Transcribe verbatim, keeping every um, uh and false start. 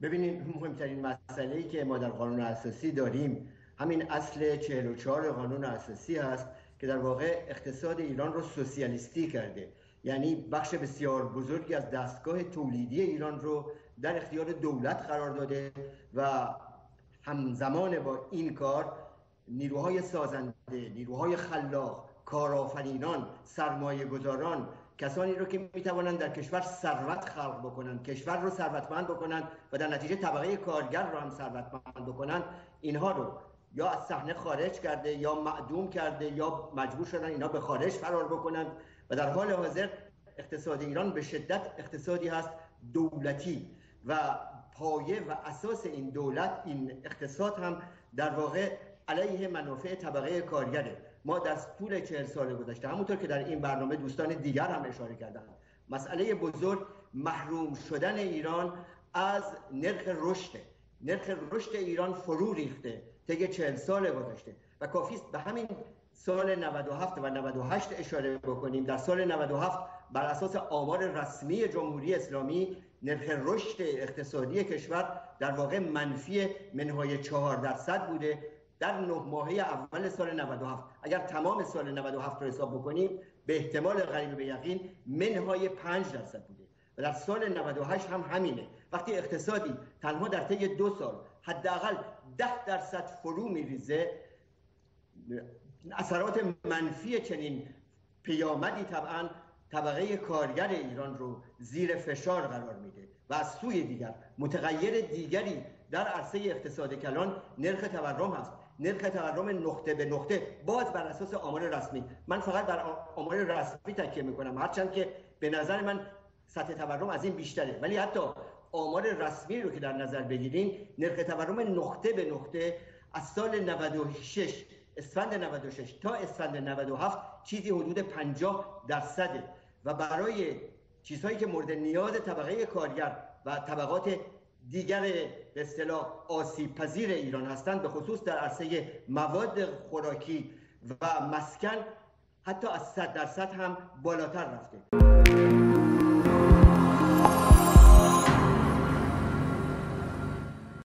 ببینید مهمترین مسئله‌ای که ما در قانون اساسی داریم همین اصل چهل و چهار قانون اساسی هست که در واقع اقتصاد ایران رو سوسیالیستی کرده، یعنی بخش بسیار بزرگی از دستگاه تولیدی ایران رو در اختیار دولت قرار داده و همزمان با این کار نیروهای سازنده، نیروهای خلاق، کارآفرینان، سرمایه گذاران، کسانی رو که میتوانند در کشور ثروت خلق بکنند، کشور رو ثروتمند بکنند و در نتیجه طبقه کارگر رو هم ثروتمند بکنند، اینها رو یا از صحنه خارج کرده یا معدوم کرده یا مجبور شدن اینا به خارج فرار بکنند و در حال حاضر اقتصاد ایران به شدت اقتصادی هست دولتی و پایه و اساس این دولت، این اقتصاد هم در واقع علیه منافع طبقه کارگره. ما در طول چهل سال گذشته، همونطور که در این برنامه دوستان دیگر هم اشاره کردن، مسئله بزرگ محروم شدن ایران از نرخ رشد. نرخ رشد ایران فرو ریخته طی چهل سال گذشته و کافی است به همین سال نود و هفت و نود و هشت اشاره بکنیم. در سال نود و هفت بر اساس آمار رسمی جمهوری اسلامی نرخ رشد اقتصادی کشور در واقع منفی منهای چهار درصد بوده در نه ماهه اول سال نود و هفت. اگر تمام سال نود و هفت رو حساب بکنیم به احتمال قریب به یقین منهای پنج درصد بوده و در سال نود و هشت هم همینه. وقتی اقتصادی تنها در طی دو سال حداقل ده درصد فرو میریزه، اثرات منفی چنین پیامدی طبعا طبقه کارگر ایران رو زیر فشار قرار میده و از سوی دیگر متغیر دیگری در عرصه اقتصاد کلان نرخ تورم هست. نرخ تورم نقطه به نقطه باز بر اساس آمار رسمی، من فقط بر آمار رسمی تکیه میکنم هرچند که به نظر من سطح تورم از این بیشتره، ولی حتی آمار رسمی رو که در نظر بگیریم نرخ تورم نقطه به نقطه از سال نود و شش اسفند نود و شش تا اسفند نود و هفت چیزی حدود پنجاه درصده و برای چیزهایی که مورد نیاز طبقه کارگر و طبقات دیگر به اصطلاح آسیب پذیر ایران هستند، به خصوص در عرصه مواد خوراکی و مسکن، حتی از صد درصد هم بالاتر رفته.